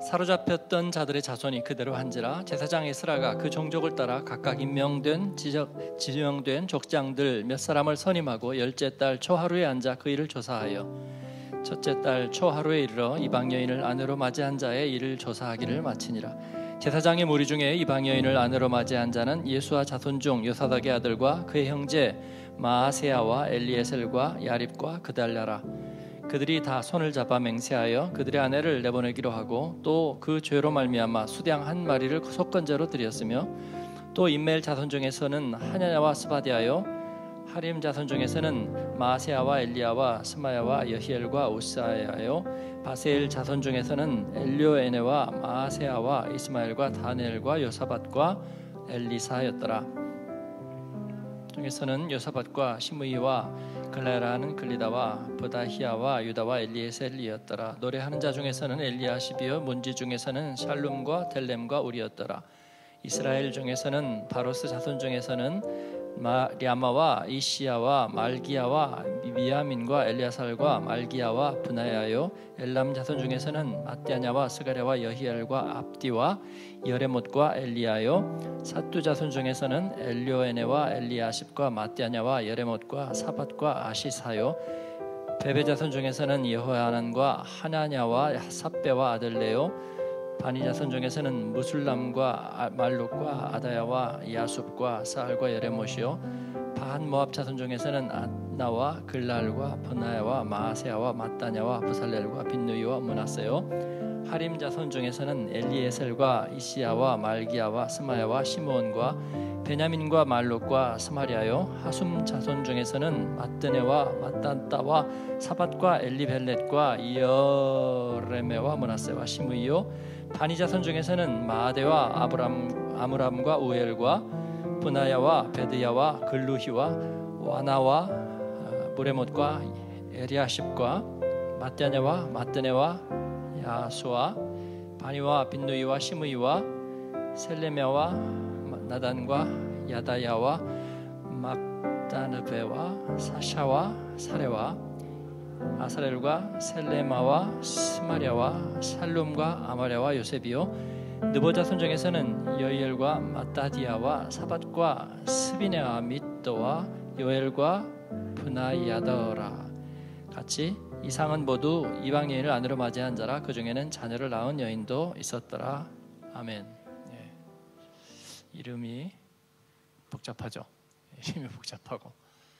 사로잡혔던 자들의 자손이 그대로 한지라 제사장 에스라가 그 종족을 따라 각각 지명된 족장들 몇 사람을 선임하고 열째 달 초하루에 앉아 그 일을 조사하여 첫째 달 초하루에 이르러 이방 여인을 아내로 맞이한 자의 일을 조사하기를 마치니라. 제사장의 무리 중에 이방 여인을 아내로 맞이한 자는 예수와 자손 중 요사닥의 아들과 그의 형제 마아세야와 엘리에셀과 야립과 그달랴라. 그들이 다 손을 잡아 맹세하여 그들의 아내를 내보내기로 하고 또 그 죄로 말미암아 수량 한 마리를 속건제로 드렸으며 또 인멜 자손 중에서는 하냐냐와 스바디아요 하림 자손 중에서는 마아세야와 엘리야와 스마야와 여히엘과 우사야요 바세일 자손 중에서는 엘료에네와 마아세야와 이스마엘과 다니엘과 요사밧과 엘리사였더라. 중에서는 요사밧과 시므이와 글라야라는 글리다와 브다히야와 유다와 엘리에셀이었더라. 노래하는 자 중에서는 엘리야십이요 문지 중에서는 샬룸과 델렘과 우리였더라. 이스라엘 중에서는 바로스 자손 중에서는 랴마와 이시야와 말기야와 미야민과 엘리아살과 말기야와 브나야요 엘람 자손 중에서는 마띠아냐와 스가랴와 여히엘과 압디와 여레못과 엘리야요 사뚜 자손 중에서는 엘료에네와 엘리아십과 마띠아냐와 여레못과 사밧과 아시사요 베베 자손 중에서는 여호야난과 하나냐와 삽베와 아들레요 바니 자손 중에서는 무술람과 말룩과 아다야와 야숲과 사알과 여레못이요 반 모압 자손 중에서는 안나와 글랄과 브나야와 마아세야와 마따냐와 부살렐과 빈누이와 므낫세요 하림 자손 중에서는 엘리에셀과 이시야와 말기야와 스마야와 시므온과 베냐민과 말룩과 스마리아요 하숨 자손 중에서는 마뜨네와 마딴따와 사밧과 엘리벨렛과 여레메와 므낫세와 시므이요 바니 자손 중에서는 마아데와 아므람과 우엘과 브나야와 베드야와 글루히와 와나와 무레못과 에리아십과 마띠아냐와 마뜨네와 야수와 바니와 빈누이와 시므이와 셀레메와 나단과 야다야와 막다느베와 사샤와 사레와 아사렐과 셀레마와 스마랴와 살룸과 아마랴와 요셉이요 느보 자손 중에서는 여이엘과 마따디아와 사밧과 스비네와 미또와 요엘과 브나야더라. 같이 이상은 모두 이방 여인을 아내로 맞이한 자라. 그 중에는 자녀를 낳은 여인도 있었더라. 아멘. 네. 이름이 복잡하죠. 이름이 복잡하고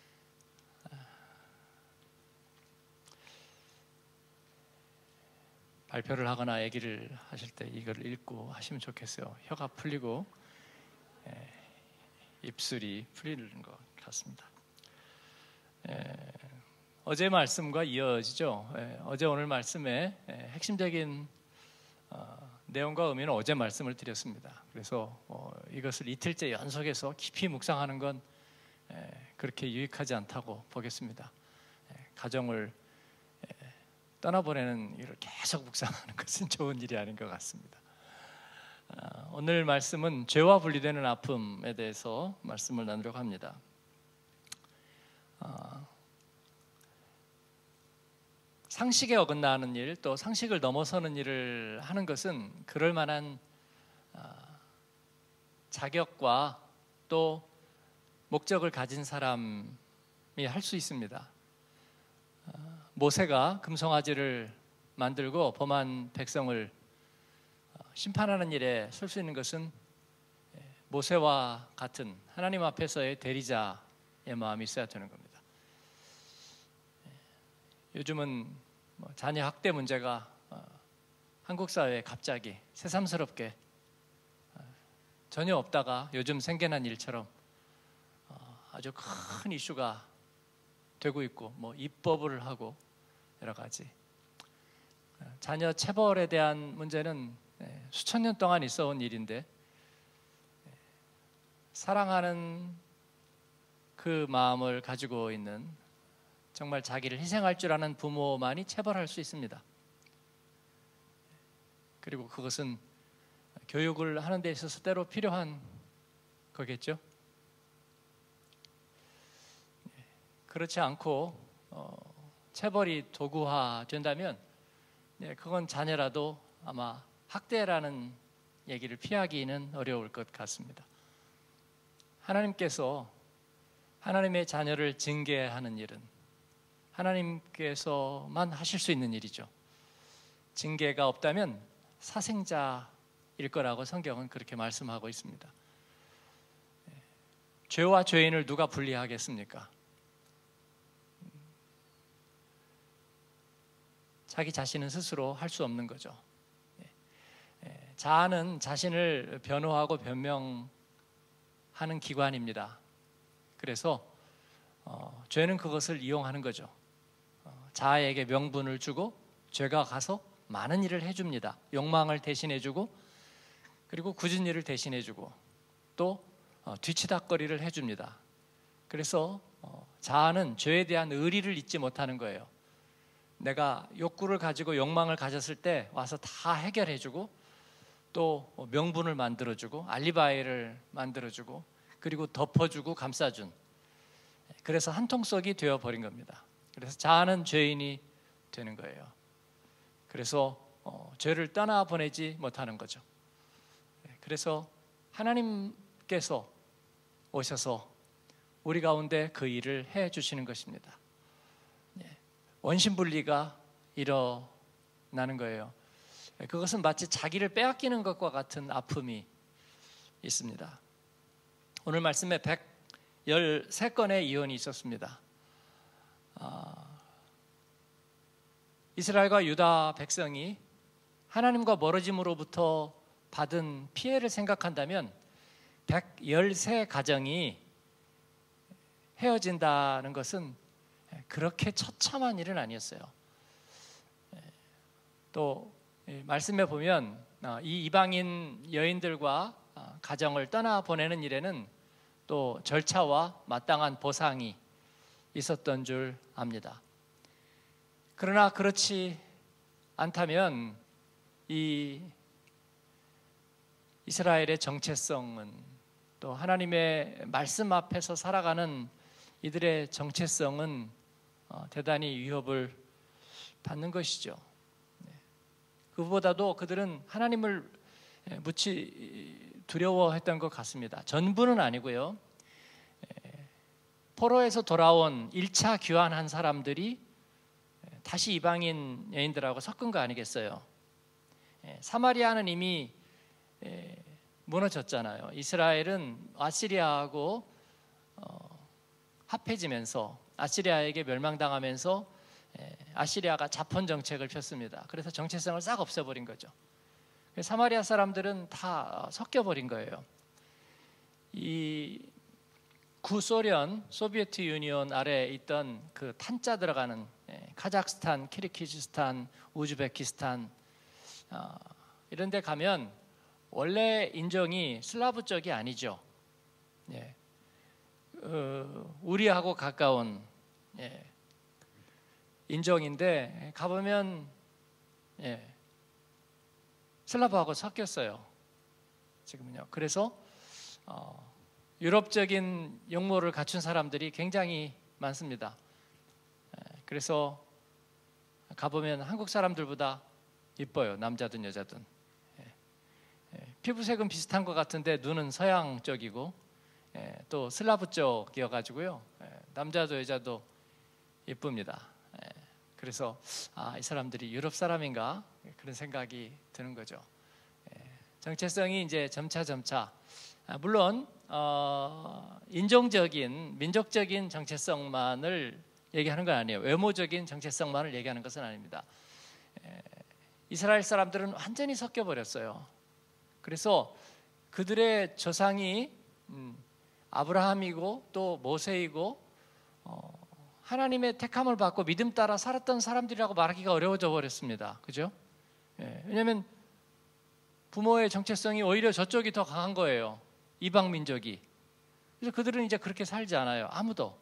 발표를 하거나 얘기를 하실 때 이걸 읽고 하시면 좋겠어요. 혀가 풀리고 입술이 풀리는 것 같습니다. 어제 말씀과 이어지죠. 어제 오늘 말씀의 핵심적인 내용과 의미는 어제 말씀을 드렸습니다. 그래서 이것을 이틀째 연속해서 깊이 묵상하는 건 그렇게 유익하지 않다고 보겠습니다. 가정을 떠나보내는 일을 계속 묵상하는 것은 좋은 일이 아닌 것 같습니다. 오늘 말씀은 죄와 분리되는 아픔에 대해서 말씀을 나누려고 합니다. 상식에 어긋나는 일, 또 상식을 넘어서는 일을 하는 것은 그럴 만한 자격과 또 목적을 가진 사람이 할 수 있습니다. 모세가 금송아지를 만들고 범한 백성을 심판하는 일에 설 수 있는 것은 모세와 같은 하나님 앞에서의 대리자의 마음이 있어야 되는 겁니다. 요즘은 자녀 학대 문제가 한국 사회에 갑자기 새삼스럽게 전혀 없다가 요즘 생겨난 일처럼 아주 큰 이슈가 되고 있고 입법을 하고 여러 가지 자녀 체벌에 대한 문제는 수천 년 동안 있어온 일인데 사랑하는 그 마음을 가지고 있는 정말 자기를 희생할 줄 아는 부모만이 체벌할 수 있습니다. 그리고 그것은 교육을 하는 데 있어서 때로 필요한 거겠죠. 그렇지 않고 체벌이 도구화된다면 그건 자녀라도 아마 학대라는 얘기를 피하기는 어려울 것 같습니다. 하나님께서 하나님의 자녀를 징계하는 일은 하나님께서만 하실 수 있는 일이죠. 징계가 없다면 사생자일 거라고 성경은 그렇게 말씀하고 있습니다. 죄와 죄인을 누가 분리하겠습니까? 자기 자신은 스스로 할 수 없는 거죠. 자아는 자신을 변호하고 변명하는 기관입니다. 그래서 죄는 그것을 이용하는 거죠. 자아에게 명분을 주고 죄가 가서 많은 일을 해줍니다. 욕망을 대신해주고 그리고 굳은 일을 대신해주고 또 뒤치다거리를 해줍니다. 그래서 자아는 죄에 대한 의리를 잊지 못하는 거예요. 내가 욕구를 가지고 욕망을 가졌을 때 와서 다 해결해주고 또 명분을 만들어주고 알리바이를 만들어주고 그리고 덮어주고 감싸준, 그래서 한통속이 되어버린 겁니다. 그래서 자아는 죄인이 되는 거예요. 그래서 죄를 떠나보내지 못하는 거죠. 그래서 하나님께서 오셔서 우리 가운데 그 일을 해주시는 것입니다. 원심분리가 일어나는 거예요. 그것은 마치 자기를 빼앗기는 것과 같은 아픔이 있습니다. 오늘 말씀에 113건의 이혼이 있었습니다. 이스라엘과 유다 백성이 하나님과 멀어짐으로부터 받은 피해를 생각한다면 113가정이 헤어진다는 것은 그렇게 처참한 일은 아니었어요. 또 말씀에 보면 이 이방인 여인들과 가정을 떠나보내는 일에는 또 절차와 마땅한 보상이 있었던 줄 압니다. 그러나 그렇지 않다면 이 이스라엘의 정체성은, 또 하나님의 말씀 앞에서 살아가는 이들의 정체성은 대단히 위협을 받는 것이죠. 그보다도 그들은 하나님을 무지 두려워했던 것 같습니다. 전부는 아니고요. 포로에서 돌아온 1차 귀환한 사람들이 다시 이방인 여인들하고 섞은 거 아니겠어요? 사마리아는 이미 무너졌잖아요. 이스라엘은 아시리아하고 합해지면서 아시리아에게 멸망당하면서 아시리아가 자폰 정책을 폈습니다. 그래서 정체성을 싹 없애버린 거죠. 사마리아 사람들은 다 섞여버린 거예요. 이 구소련, 소비에트 유니온 아래에 있던 그 탄자 들어가는 카자흐스탄, 키르기즈스탄, 우즈베키스탄 이런 데 가면 원래 인종이 슬라브 쪽이 아니죠. 우리하고 가까운 인종인데 가보면 슬라브하고 섞였어요. 지금은요. 그래서 유럽적인 용모를 갖춘 사람들이 굉장히 많습니다. 그래서 가보면 한국 사람들보다 이뻐요. 남자든 여자든. 피부색은 비슷한 것 같은데 눈은 서양 쪽이고 또 슬라브 쪽이어가지고요. 남자도 여자도 이쁩니다. 그래서 이 사람들이 유럽 사람인가 그런 생각이 드는 거죠. 정체성이 이제 점차 물론 인종적인 민족적인 정체성만을 얘기하는 건 아니에요. 외모적인 정체성만을 얘기하는 것은 아닙니다. 이스라엘 사람들은 완전히 섞여 버렸어요. 그래서 그들의 조상이 아브라함이고 또 모세이고 하나님의 택함을 받고 믿음 따라 살았던 사람들이라고 말하기가 어려워져 버렸습니다. 그죠? 왜냐하면 부모의 정체성이 오히려 저쪽이 더 강한 거예요. 이방 민족이. 그래서 그들은 이제 그렇게 살지 않아요. 아무도.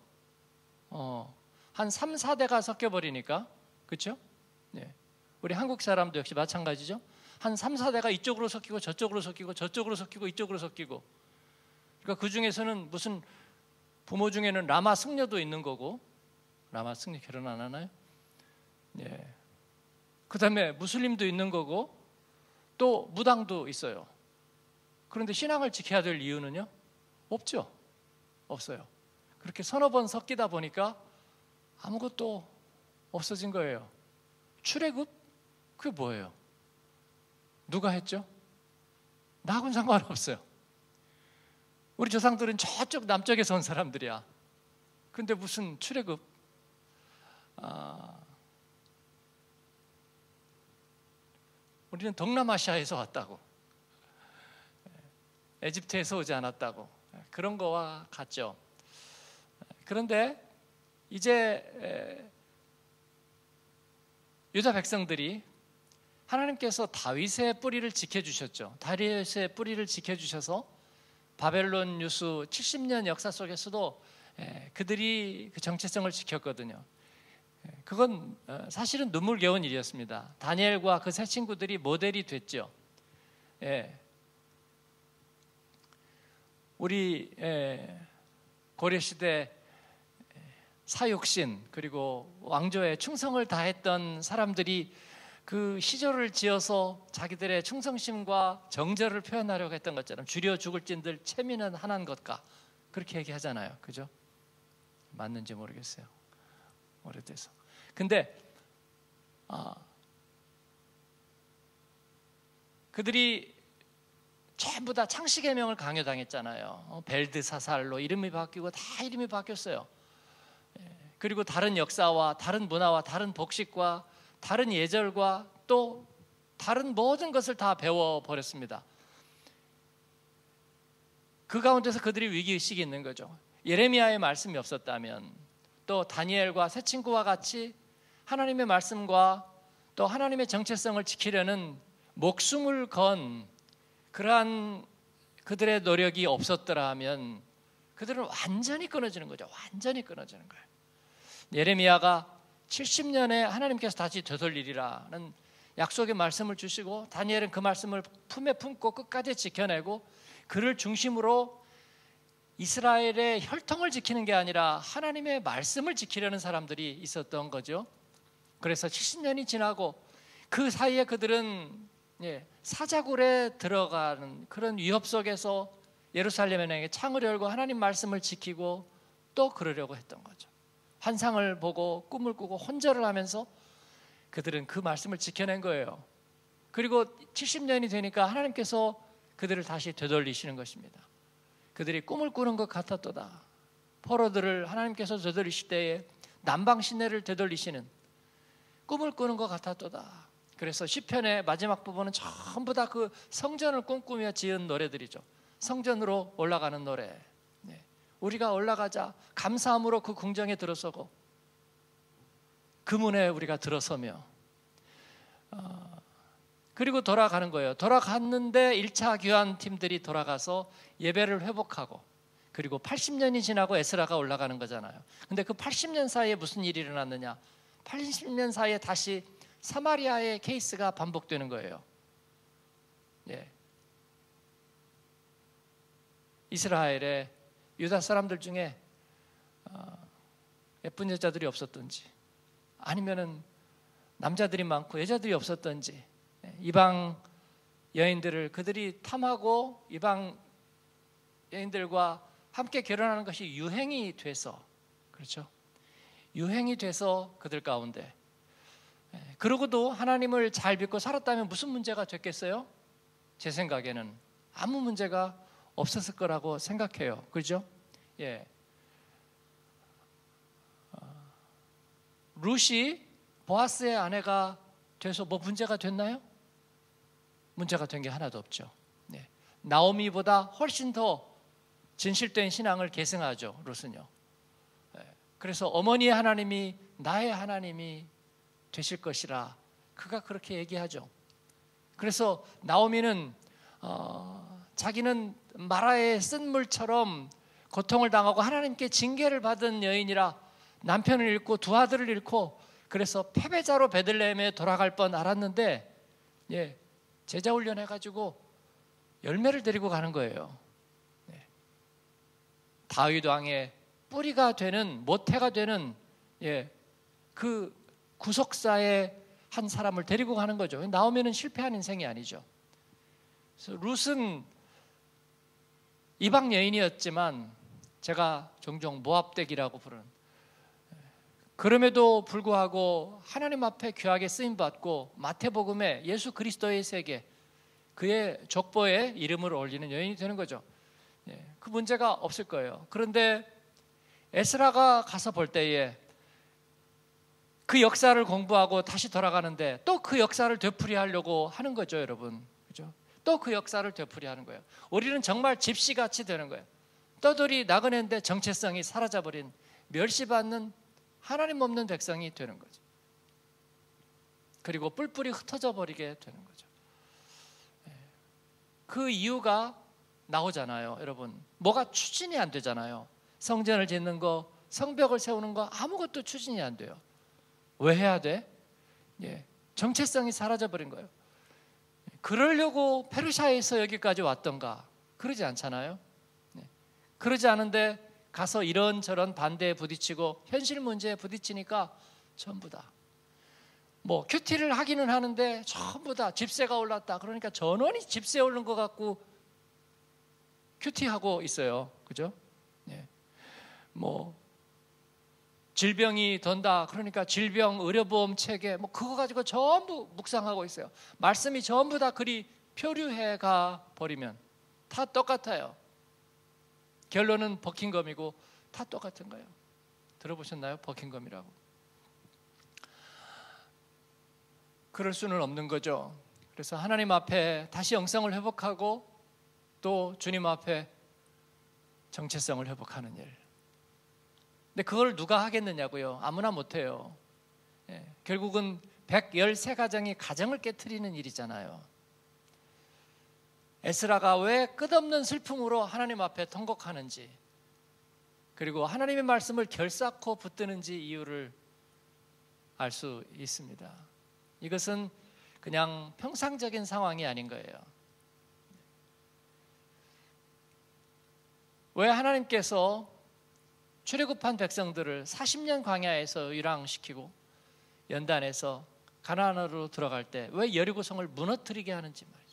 한 3, 4대가 섞여 버리니까. 그렇죠? 우리 한국 사람도 역시 마찬가지죠. 한 3, 4대가 이쪽으로 섞이고 저쪽으로 섞이고 저쪽으로 섞이고 이쪽으로 섞이고. 그러니까 그 중에서는 무슨 부모 중에는 라마 승려도 있는 거고, 라마 승려 결혼 안 하나요? 그 다음에 무슬림도 있는 거고, 또 무당도 있어요. 그런데 신앙을 지켜야 될 이유는요? 없죠. 없어요. 그렇게 서너 번 섞이다 보니까 아무것도 없어진 거예요. 출애굽? 그게 뭐예요? 누가 했죠? 나하고는 상관없어요. 우리 조상들은 저쪽 남쪽에서 온 사람들이야. 근데 무슨 출애굽? 우리는 동남아시아에서 왔다고, 에집트에서 오지 않았다고, 그런 거와 같죠. 그런데 이제 유다 백성들이 하나님께서 다윗의 뿌리를 지켜주셨죠. 다윗의 뿌리를 지켜주셔서 바벨론 유수 70년 역사 속에서도 그들이 그 정체성을 지켰거든요. 그건 사실은 눈물겨운 일이었습니다. 다니엘과 그 세 친구들이 모델이 됐죠. 우리 고려시대 사육신 그리고 왕조에 충성을 다했던 사람들이 그 시조를 지어서 자기들의 충성심과 정절을 표현하려고 했던 것처럼 줄여 죽을 찐들 체미는 하나인 것과 그렇게 얘기하잖아요. 그죠? 맞는지 모르겠어요. 오래돼서. 근데 그들이 전부 다 창씨계명을 강요당했잖아요. 벨드사살로 이름이 바뀌고 다 이름이 바뀌었어요. 그리고 다른 역사와 다른 문화와 다른 복식과 다른 예절과 또 다른 모든 것을 다 배워버렸습니다. 그 가운데서 그들이 위기의식이 있는 거죠. 예레미야의 말씀이 없었다면, 또 다니엘과 세 친구와 같이 하나님의 말씀과 또 하나님의 정체성을 지키려는 목숨을 건 그러한 그들의 노력이 없었더라 하면 그들은 완전히 끊어지는 거죠. 완전히 끊어지는 거예요. 예레미야가 70년에 하나님께서 다시 되돌리리라는 약속의 말씀을 주시고, 다니엘은 그 말씀을 품에 품고 끝까지 지켜내고, 그를 중심으로 이스라엘의 혈통을 지키는 게 아니라 하나님의 말씀을 지키려는 사람들이 있었던 거죠. 그래서 70년이 지나고 그 사이에 그들은 사자굴에 들어가는 그런 위협 속에서 예루살렘에 창을 열고 하나님 말씀을 지키고 또 그러려고 했던 거죠. 환상을 보고 꿈을 꾸고 혼절을 하면서 그들은 그 말씀을 지켜낸 거예요. 그리고 70년이 되니까 하나님께서 그들을 다시 되돌리시는 것입니다. 그들이 꿈을 꾸는 것 같았도다. 포로들을 하나님께서 되돌리실 때에 남방 시내를 되돌리시는 꿈을 꾸는 것 같았도다. 그래서 시편의 마지막 부분은 전부 다 그 성전을 꿈꾸며 지은 노래들이죠. 성전으로 올라가는 노래. 우리가 올라가자 감사함으로 그 궁정에 들어서고 그 문에 우리가 들어서며 그리고 돌아가는 거예요. 돌아갔는데 1차 귀환 팀들이 돌아가서 예배를 회복하고, 그리고 80년이 지나고 에스라가 올라가는 거잖아요. 근데 그 80년 사이에 무슨 일이 일어났느냐? 80년 사이에 다시 사마리아의 케이스가 반복되는 거예요. 이스라엘의 유다 사람들 중에 예쁜 여자들이 없었던지, 아니면은 남자들이 많고 여자들이 없었던지, 이방 여인들을 그들이 탐하고 이방 여인들과 함께 결혼하는 것이 유행이 돼서, 그렇죠? 유행이 돼서 그들 가운데, 그러고도 하나님을 잘 믿고 살았다면 무슨 문제가 됐겠어요? 제 생각에는 아무 문제가 없었을 거라고 생각해요. 그렇죠? 룻이 보아스의 아내가 돼서 뭐 문제가 됐나요? 문제가 된 게 하나도 없죠. 나오미보다 훨씬 더 진실된 신앙을 계승하죠, 룻은요. 그래서 어머니의 하나님이 나의 하나님이 되실 것이라 그가 그렇게 얘기하죠. 그래서 나오미는 자기는 마라의 쓴물처럼 고통을 당하고 하나님께 징계를 받은 여인이라 남편을 잃고 두 아들을 잃고 그래서 패배자로 베들레헴에 돌아갈 뻔 알았는데 제자 훈련해가지고 열매를 데리고 가는 거예요. 다윗 왕의 뿌리가 되는, 모태가 되는 그 구속사의 한 사람을 데리고 가는 거죠. 나오미는 실패한 인생이 아니죠. 그래서 룻은 이방 여인이었지만 제가 종종 모압댁이라고 부르는, 그럼에도 불구하고 하나님 앞에 귀하게 쓰임받고 마태복음에 예수 그리스도의 세계, 그의 족보에 이름을 올리는 여인이 되는 거죠. 그 문제가 없을 거예요. 그런데 에스라가 가서 볼 때에 그 역사를 공부하고 다시 돌아가는데 또 그 역사를 되풀이하려고 하는 거죠, 여러분. 그죠? 또 그 역사를 되풀이하는 거예요. 우리는 정말 집시같이 되는 거예요. 떠돌이 나그네인데 정체성이 사라져버린, 멸시받는 하나님 없는 백성이 되는 거죠. 그리고 뿔뿔이 흩어져 버리게 되는 거죠. 그 이유가 나오잖아요, 여러분. 뭐가 추진이 안 되잖아요. 성전을 짓는 거, 성벽을 세우는 거 아무것도 추진이 안 돼요. 왜 해야 돼? 정체성이 사라져버린 거예요. 그러려고 페르시아에서 여기까지 왔던가? 그러지 않잖아요. 그러지 않은데 가서 이런저런 반대에 부딪히고 현실 문제에 부딪히니까 전부 다 뭐 큐티를 하기는 하는데 전부 다 집세가 올랐다. 그러니까 전원이 집세 오른 것 같고 큐티하고 있어요. 그죠? 뭐 질병이 돈다. 그러니까 질병 의료보험 체계 뭐 그거 가지고 전부 묵상하고 있어요. 말씀이 전부 다 그리 표류해 가 버리면 다 똑같아요. 결론은 버킹검이고 다 똑같은 거예요. 들어보셨나요? 버킹검이라고. 그럴 수는 없는 거죠. 그래서 하나님 앞에 다시 영성을 회복하고 또 주님 앞에 정체성을 회복하는 일. 근데 그걸 누가 하겠느냐고요? 아무나 못해요. 결국은 113가정이 가정을 깨트리는 일이잖아요. 에스라가 왜 끝없는 슬픔으로 하나님 앞에 통곡하는지, 그리고 하나님의 말씀을 결사코 붙드는지 이유를 알 수 있습니다. 이것은 그냥 평상적인 상황이 아닌 거예요. 왜 하나님께서 출애굽한 백성들을 40년 광야에서 유랑시키고 연단해서 가나안으로 들어갈 때 왜 여리고성을 무너뜨리게 하는지 말이죠.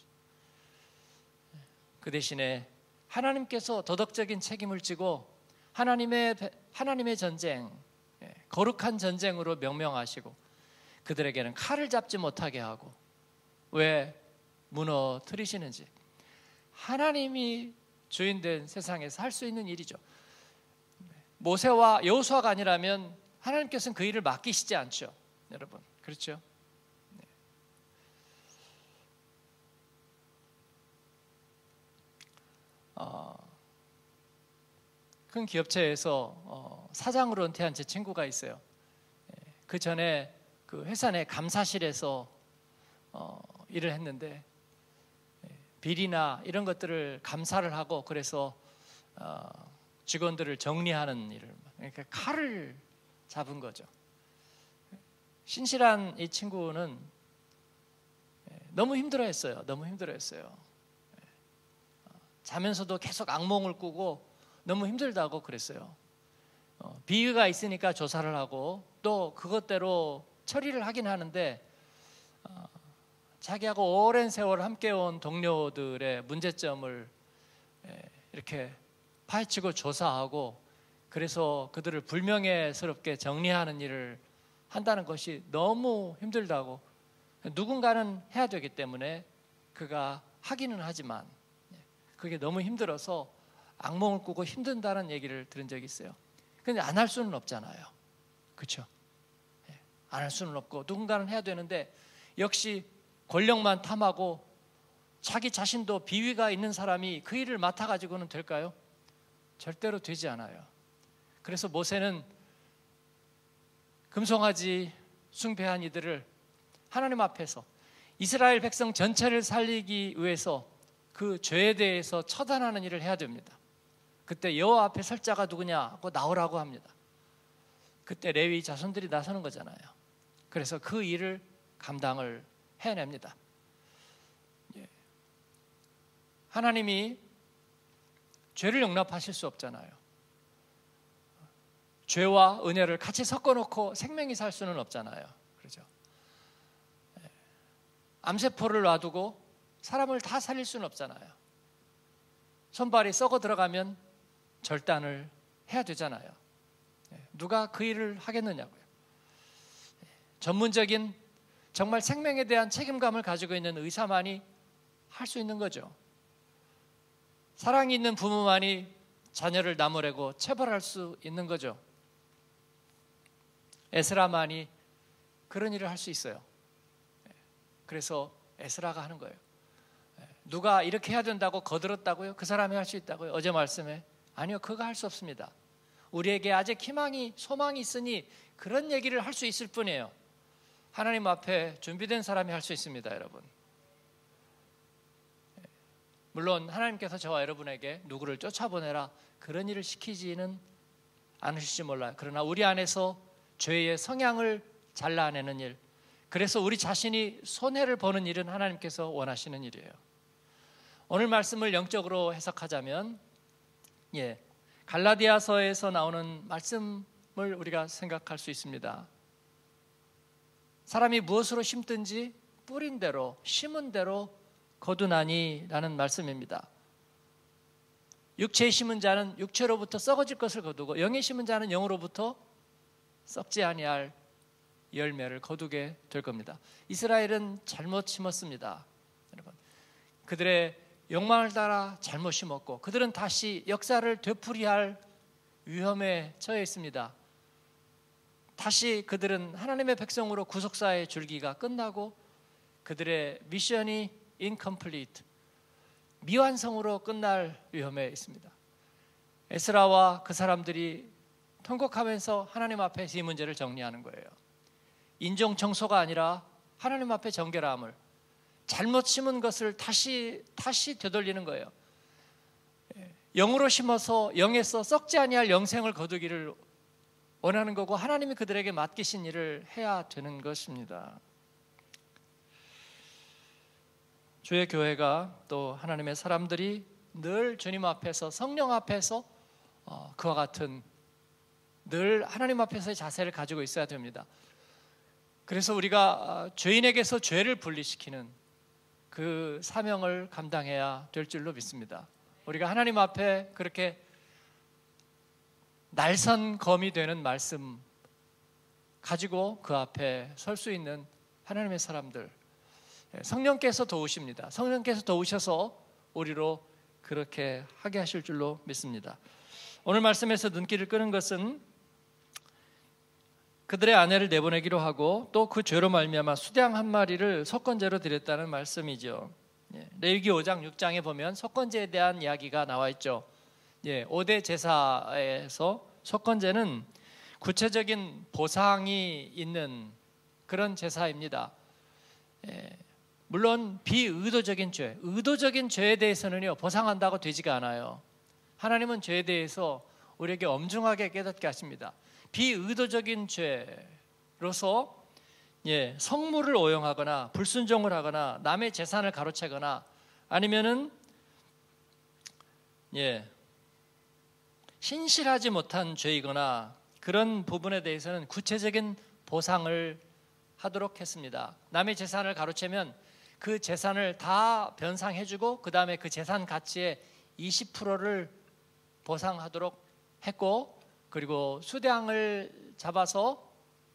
그 대신에 하나님께서 도덕적인 책임을 지고 하나님의 전쟁, 거룩한 전쟁으로 명명하시고 그들에게는 칼을 잡지 못하게 하고 왜 무너뜨리시는지, 하나님이 주인된 세상에서 할 수 있는 일이죠. 모세와 여호수아가 아니라면 하나님께서는 그 일을 맡기시지 않죠, 여러분. 그렇죠? 큰 기업체에서 사장으로 은퇴한 제 친구가 있어요. 그 전에 그 회사 내 감사실에서 일을 했는데 비리나 이런 것들을 감사를 하고 그래서 직원들을 정리하는 일을, 그러니까 칼을 잡은 거죠. 신실한 이 친구는 너무 힘들어했어요. 너무 힘들어했어요. 자면서도 계속 악몽을 꾸고 너무 힘들다고 그랬어요. 비위가 있으니까 조사를 하고 또 그것대로 처리를 하긴 하는데 자기하고 오랜 세월 함께 온 동료들의 문제점을 이렇게 파헤치고 조사하고 그래서 그들을 불명예스럽게 정리하는 일을 한다는 것이 너무 힘들다고, 누군가는 해야 되기 때문에 그가 하기는 하지만 그게 너무 힘들어서 악몽을 꾸고 힘든다는 얘기를 들은 적이 있어요. 근데 안 할 수는 없잖아요. 그렇죠? 안 할 수는 없고 누군가는 해야 되는데 역시 권력만 탐하고 자기 자신도 비위가 있는 사람이 그 일을 맡아가지고는 될까요? 절대로 되지 않아요. 그래서 모세는 금송아지 숭배한 이들을 하나님 앞에서 이스라엘 백성 전체를 살리기 위해서 그 죄에 대해서 처단하는 일을 해야 됩니다. 그때 여호와 앞에 설 자가 누구냐 하고 나오라고 합니다. 그때 레위 자손들이 나서는 거잖아요. 그래서 그 일을 감당을 해냅니다. 하나님이 죄를 용납하실 수 없잖아요. 죄와 은혜를 같이 섞어놓고 생명이 살 수는 없잖아요. 그렇죠? 암세포를 놔두고 사람을 다 살릴 수는 없잖아요. 손발이 썩어 들어가면 절단을 해야 되잖아요. 누가 그 일을 하겠느냐고요. 전문적인 정말 생명에 대한 책임감을 가지고 있는 의사만이 할 수 있는 거죠. 사랑이 있는 부모만이 자녀를 나무래고 체벌할 수 있는 거죠. 에스라만이 그런 일을 할 수 있어요. 그래서 에스라가 하는 거예요. 누가 이렇게 해야 된다고 거들었다고요? 그 사람이 할 수 있다고요? 어제 말씀에 아니요, 그거 할 수 없습니다. 우리에게 아직 희망이, 소망이 있으니 그런 얘기를 할 수 있을 뿐이에요. 하나님 앞에 준비된 사람이 할 수 있습니다, 여러분. 물론 하나님께서 저와 여러분에게 누구를 쫓아보내라 그런 일을 시키지는 않으실지 몰라요. 그러나 우리 안에서 죄의 성향을 잘라내는 일, 그래서 우리 자신이 손해를 보는 일은 하나님께서 원하시는 일이에요. 오늘 말씀을 영적으로 해석하자면 갈라디아서에서 나오는 말씀을 우리가 생각할 수 있습니다. 사람이 무엇으로 심든지 뿌린 대로 심은 대로 거두나니라는 말씀입니다. 육체에 심은 자는 육체로부터 썩어질 것을 거두고 영에 심은 자는 영으로부터 썩지 아니할 열매를 거두게 될 겁니다. 이스라엘은 잘못 심었습니다. 여러분, 그들의 욕망을 따라 잘못 심었고 그들은 다시 역사를 되풀이할 위험에 처해 있습니다. 다시 그들은 하나님의 백성으로 구속사의 줄기가 끝나고 그들의 미션이 incomplete, 미완성으로 끝날 위험에 있습니다. 에스라와 그 사람들이 통곡하면서 하나님 앞에서 이 문제를 정리하는 거예요. 인종 청소가 아니라 하나님 앞에 정결함을, 잘못 심은 것을 다시 되돌리는 거예요. 영으로 심어서 영에서 썩지 아니할 영생을 거두기를 원하는 거고 하나님이 그들에게 맡기신 일을 해야 되는 것입니다. 주의 교회가 또 하나님의 사람들이 늘 주님 앞에서 성령 앞에서 그와 같은 늘 하나님 앞에서의 자세를 가지고 있어야 됩니다. 그래서 우리가 죄인에게서 죄를 분리시키는 그 사명을 감당해야 될 줄로 믿습니다. 우리가 하나님 앞에 그렇게 날선 검이 되는 말씀 가지고 그 앞에 설 수 있는 하나님의 사람들, 성령께서 도우십니다. 성령께서 도우셔서 우리로 그렇게 하게 하실 줄로 믿습니다. 오늘 말씀에서 눈길을 끄는 것은 그들의 아내를 내보내기로 하고 또 그 죄로 말미암아 수량 한 마리를 속건제로 드렸다는 말씀이죠. 레위기 5장 6장에 보면 속건제에 대한 이야기가 나와 있죠. 5대 제사에서 속건제는 구체적인 보상이 있는 그런 제사입니다. 물론 비의도적인 죄, 의도적인 죄에 대해서는요 보상한다고 되지가 않아요. 하나님은 죄에 대해서 우리에게 엄중하게 깨닫게 하십니다. 비의도적인 죄로서 성물을 오용하거나 불순종을 하거나 남의 재산을 가로채거나 아니면은 신실하지 못한 죄이거나 그런 부분에 대해서는 구체적인 보상을 하도록 했습니다. 남의 재산을 가로채면 그 재산을 다 변상해주고 그 다음에 그 재산 가치의 20%를 보상하도록 했고 그리고 수량을 잡아서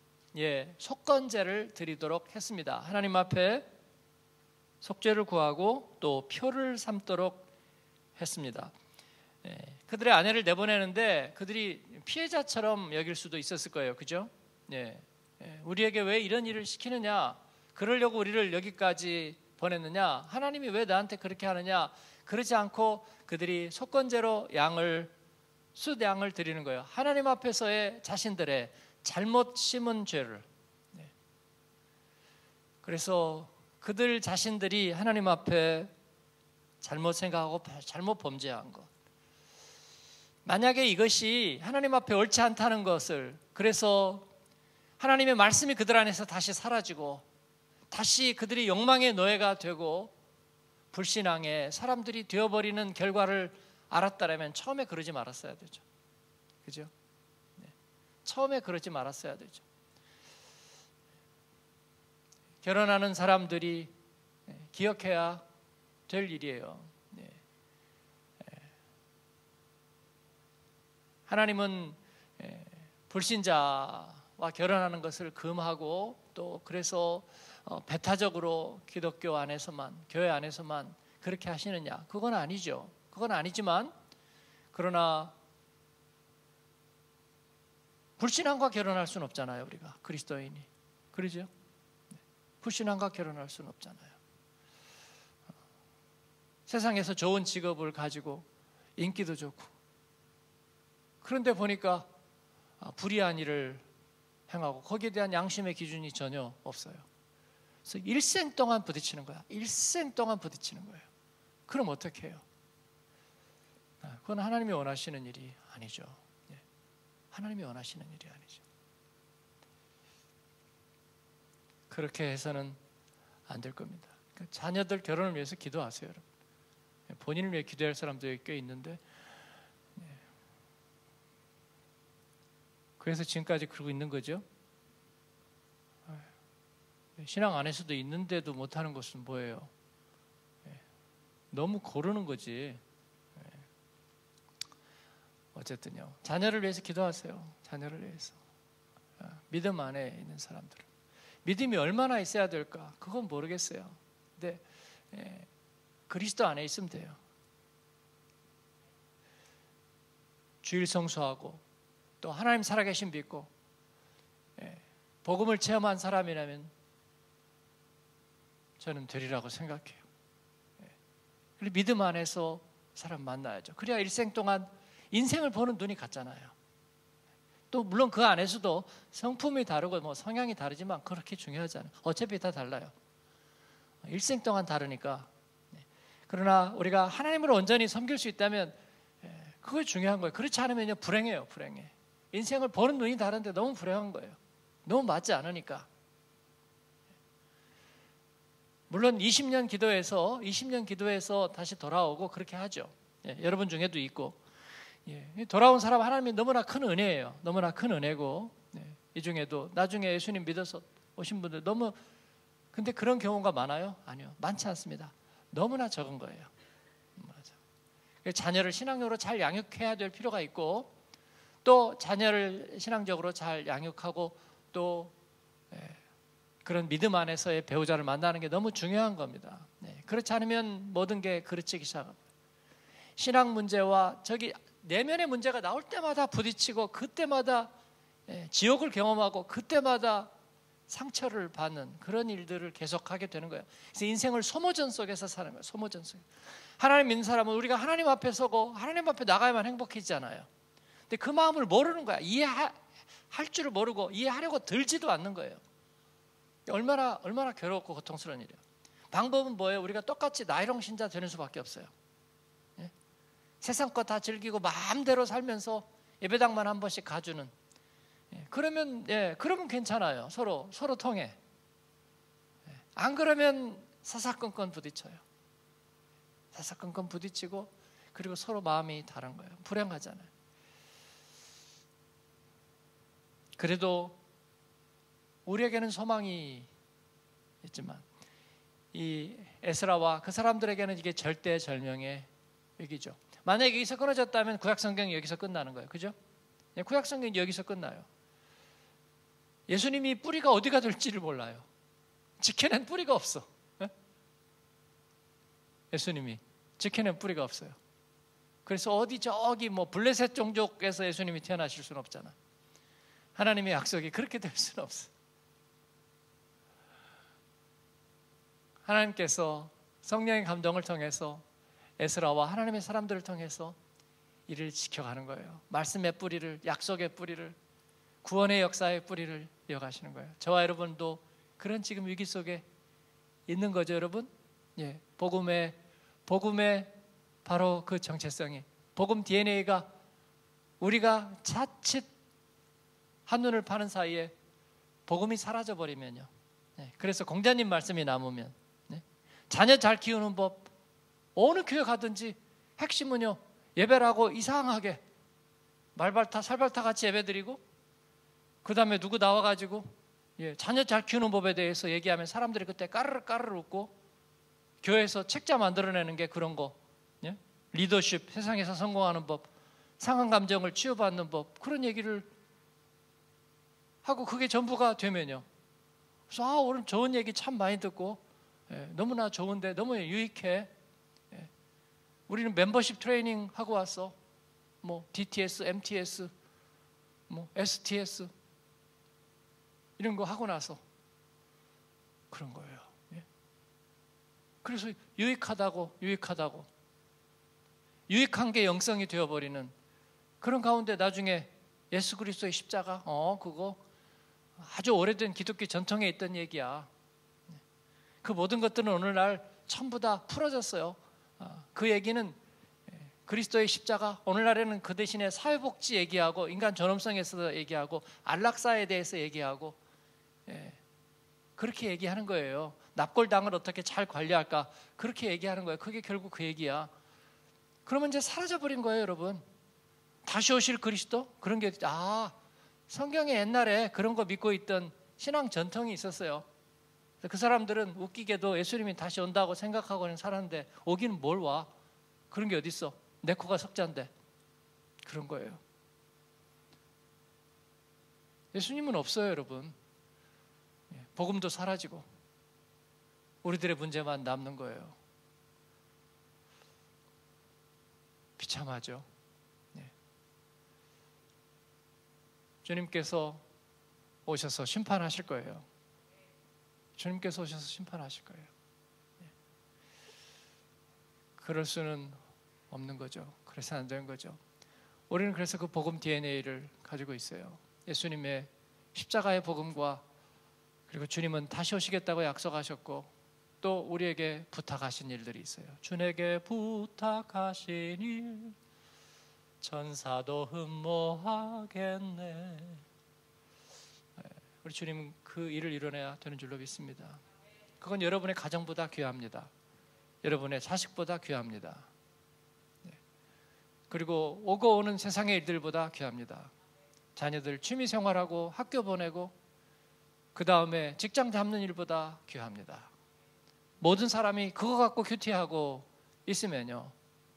속건제를 드리도록 했습니다. 하나님 앞에 속죄를 구하고 또 표를 삼도록 했습니다. 그들의 아내를 내보내는데 그들이 피해자처럼 여길 수도 있었을 거예요. 그죠? 우리에게 왜 이런 일을 시키느냐? 그러려고 우리를 여기까지 보냈느냐? 하나님이 왜 나한테 그렇게 하느냐? 그러지 않고 그들이 속건제로 수량을 드리는 거예요. 하나님 앞에서의 자신들의 잘못 심은 죄를. 그래서 그들 자신들이 하나님 앞에 잘못 생각하고 잘못 범죄한 것. 만약에 이것이 하나님 앞에 옳지 않다는 것을, 그래서 하나님의 말씀이 그들 안에서 다시 사라지고 다시 그들이 욕망의 노예가 되고 불신앙의 사람들이 되어버리는 결과를 알았다면 처음에 그러지 말았어야 되죠. 그죠? 처음에 그러지 말았어야 되죠. 결혼하는 사람들이 기억해야 될 일이에요. 하나님은 불신자와 결혼하는 것을 금하고 또 그래서 배타적으로 기독교 안에서만, 교회 안에서만 그렇게 하시느냐? 그건 아니죠. 그건 아니지만 그러나 불신앙과 결혼할 수는 없잖아요. 우리가 그리스도인이. 그러죠? 불신앙과 결혼할 수는 없잖아요. 세상에서 좋은 직업을 가지고 인기도 좋고 그런데 보니까 불의한 일을 행하고 거기에 대한 양심의 기준이 전혀 없어요. 그래서 일생 동안 부딪히는 거야. 일생 동안 부딪히는 거예요. 그럼 어떻게 해요? 그건 하나님이 원하시는 일이 아니죠. 하나님이 원하시는 일이 아니죠. 그렇게 해서는 안 될 겁니다. 그러니까 자녀들 결혼을 위해서 기도하세요, 여러분. 본인을 위해 기도할 사람들이 꽤 있는데 그래서 지금까지 그러고 있는 거죠. 신앙 안에서도 있는데도 못하는 것은 뭐예요? 너무 고르는 거지. 어쨌든요. 자녀를 위해서 기도하세요. 자녀를 위해서. 믿음 안에 있는 사람들은. 믿음이 얼마나 있어야 될까? 그건 모르겠어요. 근데 그리스도 안에 있으면 돼요. 주일 성수하고 또 하나님 살아계신 믿고 복음을 체험한 사람이라면 저는 되리라고 생각해요. 그리고 믿음 안에서 사람 만나야죠. 그래야 일생 동안 인생을 보는 눈이 같잖아요. 또 물론 그 안에서도 성품이 다르고 뭐 성향이 다르지만 그렇게 중요하지 않아요. 어차피 다 달라요. 일생 동안 다르니까. 그러나 우리가 하나님을 온전히 섬길 수 있다면 그게 중요한 거예요. 그렇지 않으면요 불행해요. 불행해. 인생을 보는 눈이 다른데 너무 불행한 거예요. 너무 맞지 않으니까. 물론 20년 기도해서 다시 돌아오고 그렇게 하죠. 여러분 중에도 있고 돌아온 사람 하나님이 너무나 큰 은혜예요. 너무나 큰 은혜고 이 중에도 나중에 예수님 믿어서 오신 분들 너무 근데 그런 경우가 많아요? 아니요. 많지 않습니다. 너무나 적은 거예요. 자녀를 신앙적으로 잘 양육해야 될 필요가 있고 또 자녀를 신앙적으로 잘 양육하고 또 그런 믿음 안에서의 배우자를 만나는 게 너무 중요한 겁니다. 그렇지 않으면 모든 게 그르치기 시작합니다. 신앙 문제와 저기 내면의 문제가 나올 때마다 부딪히고 그때마다 지옥을 경험하고 그때마다 상처를 받는 그런 일들을 계속하게 되는 거예요. 그래서 인생을 소모전 속에서 사는 거예요. 소모전 속에. 하나님 믿는 사람은 우리가 하나님 앞에 서고 하나님 앞에 나가야만 행복해지잖아요. 근데 그 마음을 모르는 거야. 이해할 줄을 모르고 이해하려고 들지도 않는 거예요. 얼마나 괴롭고 고통스러운 일이에요. 방법은 뭐예요? 우리가 똑같이 나이롱 신자 되는 수밖에 없어요. 세상 거 다 즐기고 마음대로 살면서 예배당만 한 번씩 가주는. 그러면 괜찮아요. 서로 통해. 안 그러면 사사건건 부딪혀요. 사사건건 부딪히고 그리고 서로 마음이 다른 거예요. 불행하잖아요. 그래도 우리에게는 소망이 있지만 이 에스라와 그 사람들에게는 이게 절대절명의 위기죠. 만약에 여기서 끊어졌다면 구약성경이 여기서 끝나는 거예요. 그죠? 구약성경이 여기서 끝나요. 예수님이 뿌리가 어디가 될지를 몰라요. 지켜낸 뿌리가 없어. 예수님이 지켜낸 뿌리가 없어요. 그래서 어디 저기 뭐 블레셋 종족에서 예수님이 태어나실 수는 없잖아. 하나님의 약속이 그렇게 될 수는 없어. 하나님께서 성령의 감동을 통해서 에스라와 하나님의 사람들을 통해서 이를 지켜가는 거예요. 말씀의 뿌리를, 약속의 뿌리를, 구원의 역사의 뿌리를 이어가시는 거예요. 저와 여러분도 그런 지금 위기 속에 있는 거죠, 여러분. 복음의 바로 그 정체성이, 복음 DNA가 우리가 자칫 한눈을 파는 사이에 복음이 사라져 버리면요. 그래서 공자님 말씀이 남으면 자녀 잘 키우는 법, 어느 교회 가든지 핵심은요, 예배라고 이상하게 말발타 살발타 같이 예배드리고 그 다음에 누구 나와가지고 자녀 잘 키우는 법에 대해서 얘기하면 사람들이 그때 까르르 웃고 교회에서 책자 만들어내는 게 그런 거, 예? 리더십, 세상에서 성공하는 법, 상한 감정을 치유받는 법, 그런 얘기를 하고 그게 전부가 되면요. 그래서 오늘 좋은 얘기 참 많이 듣고, 너무나 좋은데 너무 유익해. 우리는 멤버십 트레이닝 하고 왔어. 뭐 DTS, MTS, 뭐 STS 이런 거 하고 나서 그런 거예요. 그래서 유익하다고 유익한 게 영성이 되어버리는 그런 가운데 나중에 예수 그리스도의 십자가, 그거 아주 오래된 기독교 전통에 있던 얘기야. 그 모든 것들은 오늘날 전부 다 풀어졌어요. 그 얘기는 그리스도의 십자가, 오늘날에는 그 대신에 사회복지 얘기하고 인간 존엄성에서 얘기하고 안락사에 대해서 얘기하고, 그렇게 얘기하는 거예요. 납골당을 어떻게 잘 관리할까, 그렇게 얘기하는 거예요. 그게 결국 그 얘기야. 그러면 이제 사라져버린 거예요, 여러분. 다시 오실 그리스도? 그런 게, 성경에 옛날에 그런 거 믿고 있던 신앙 전통이 있었어요. 그 사람들은 웃기게도 예수님이 다시 온다고 생각하고는 살았는데 오기는 뭘 와? 그런 게 어디 있어? 내 코가 석자인데. 그런 거예요. 예수님은 없어요, 여러분. 복음도 사라지고 우리들의 문제만 남는 거예요. 비참하죠. 주님께서 오셔서 심판하실 거예요. 주님께서 오셔서 심판하실 거예요. 그럴 수는 없는 거죠. 그래서 안 되는 거죠. 우리는 그래서 그 복음 DNA를 가지고 있어요. 예수님의 십자가의 복음과, 그리고 주님은 다시 오시겠다고 약속하셨고 또 우리에게 부탁하신 일들이 있어요. 주에게 부탁하신 일 천사도 흠모하겠네. 우리 주님은 그 일을 이뤄내야 되는 줄로 믿습니다. 그건 여러분의 가정보다 귀합니다. 여러분의 자식보다 귀합니다. 그리고 오고 오는 세상의 일들보다 귀합니다. 자녀들 취미생활하고 학교 보내고 그 다음에 직장 잡는 일보다 귀합니다. 모든 사람이 그거 갖고 큐티하고 있으면요,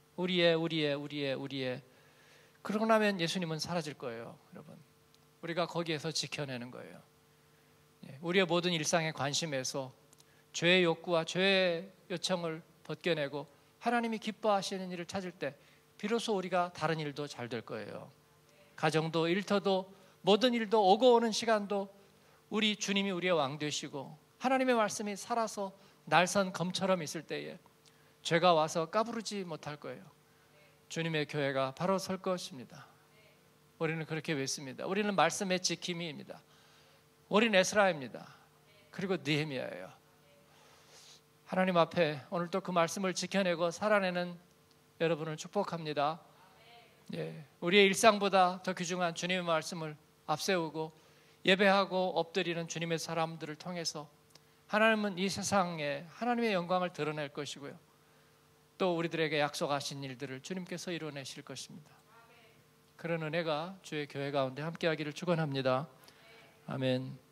우리의 그러고 나면 예수님은 사라질 거예요. 여러분, 우리가 거기에서 지켜내는 거예요. 우리의 모든 일상의 관심에서 죄의 욕구와 죄의 요청을 벗겨내고 하나님이 기뻐하시는 일을 찾을 때 비로소 우리가 다른 일도 잘 될 거예요. 가정도 일터도 모든 일도 오고 오는 시간도 우리 주님이 우리의 왕 되시고 하나님의 말씀이 살아서 날선 검처럼 있을 때에 죄가 와서 까부르지 못할 거예요. 주님의 교회가 바로 설 것입니다. 우리는 그렇게 믿습니다. 우리는 말씀의 지킴이입니다. 우리는 에스라입니다. 그리고 느헤미야예요. 하나님 앞에 오늘 또 그 말씀을 지켜내고 살아내는 여러분을 축복합니다. 우리의 일상보다 더 귀중한 주님의 말씀을 앞세우고 예배하고 엎드리는 주님의 사람들을 통해서 하나님은 이 세상에 하나님의 영광을 드러낼 것이고요, 또 우리들에게 약속하신 일들을 주님께서 이루어내실 것입니다. 그런 은혜가 주의 교회 가운데 함께하기를 축원합니다. 아멘.